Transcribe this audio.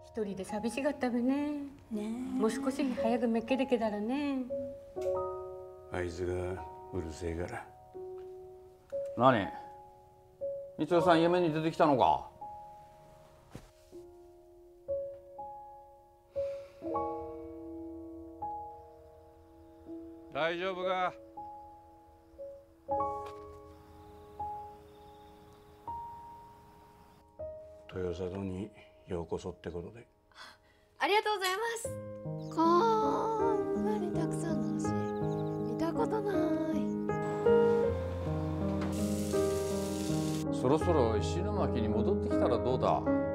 一人で寂しがったべね。 ねもう少し早くめっけでけたらね。 あいつがうるせえから。 何、光代さん家に出てきたのか。 大丈夫か。豊里にようこそってことで。 ありがとうございます。こんなにたくさんの星見たことない。 そろそろ石巻に戻ってきたらどうだ。